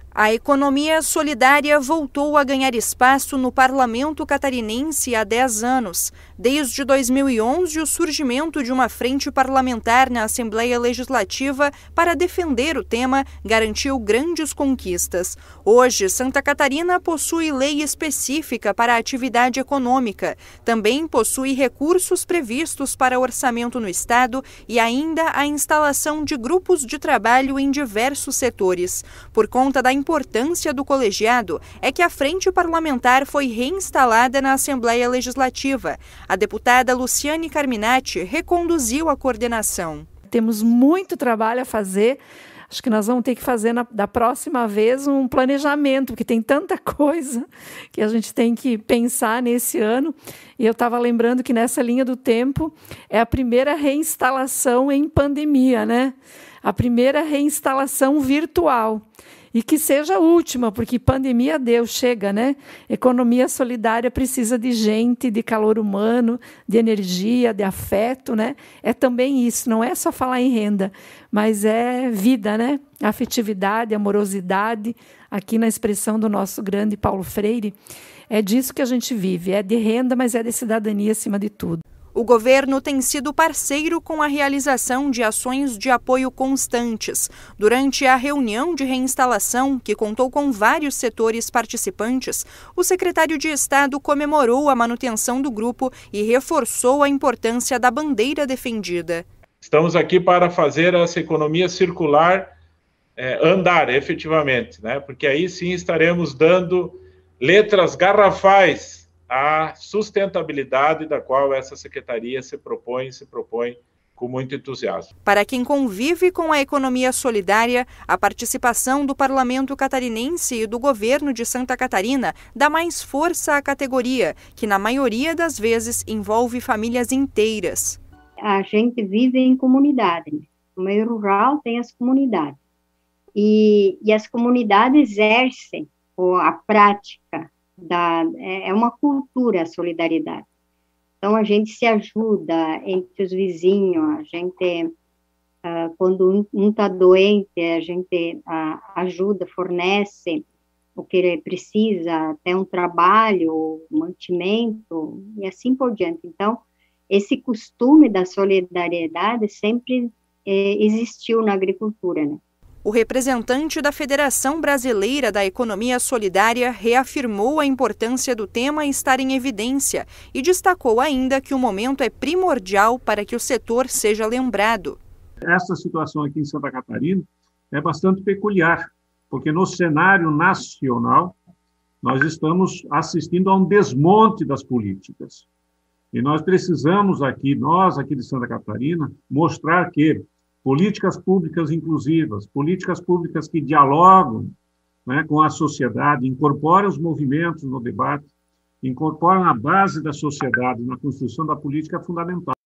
A economia solidária voltou a ganhar espaço no parlamento catarinense há 10 anos. Desde 2011, o surgimento de uma frente parlamentar na Assembleia Legislativa para defender o tema garantiu grandes conquistas. Hoje, Santa Catarina possui lei específica para a atividade econômica. Também possui recursos previstos para orçamento no Estado e ainda a instalação de grupos de trabalho em diversos setores. Por conta da importância do colegiado é que a frente parlamentar foi reinstalada na Assembleia Legislativa. A deputada Luciane Carminati reconduziu a coordenação. Temos muito trabalho a fazer. Acho que nós vamos ter que fazer da próxima vez um planejamento, porque tem tanta coisa que a gente tem que pensar nesse ano. E eu estava lembrando que nessa linha do tempo é a primeira reinstalação em pandemia, né? A primeira reinstalação virtual. E que seja a última, porque pandemia deu, chega, né? Economia solidária precisa de gente, de calor humano, de energia, de afeto, né? É também isso, não é só falar em renda, mas é vida, né? Afetividade, amorosidade, aqui na expressão do nosso grande Paulo Freire, é disso que a gente vive, é de renda, mas é de cidadania acima de tudo. O governo tem sido parceiro com a realização de ações de apoio constantes. Durante a reunião de reinstalação, que contou com vários setores participantes, o secretário de Estado comemorou a manutenção do grupo e reforçou a importância da bandeira defendida. Estamos aqui para fazer essa economia circular andar efetivamente, né? Porque aí sim estaremos dando letras garrafais a sustentabilidade da qual essa secretaria se propõe com muito entusiasmo. Para quem convive com a economia solidária, a participação do Parlamento Catarinense e do governo de Santa Catarina dá mais força à categoria, que na maioria das vezes envolve famílias inteiras. A gente vive em comunidade, né? No meio rural tem as comunidades, e as comunidades exercem a prática é uma cultura a solidariedade. Então, a gente se ajuda entre os vizinhos, a gente, quando um está doente, a gente ajuda, fornece o que ele precisa, até um trabalho, mantimento, e assim por diante. Então, esse costume da solidariedade sempre existiu na agricultura, né? O representante da Federação Brasileira da Economia Solidária reafirmou a importância do tema estar em evidência e destacou ainda que o momento é primordial para que o setor seja lembrado. Essa situação aqui em Santa Catarina é bastante peculiar, porque no cenário nacional nós estamos assistindo a um desmonte das políticas. E nós precisamos aqui, nós aqui de Santa Catarina, mostrar que políticas públicas inclusivas, políticas públicas que dialogam, né, com a sociedade, incorporam os movimentos no debate, incorporam a base da sociedade na construção da política fundamental.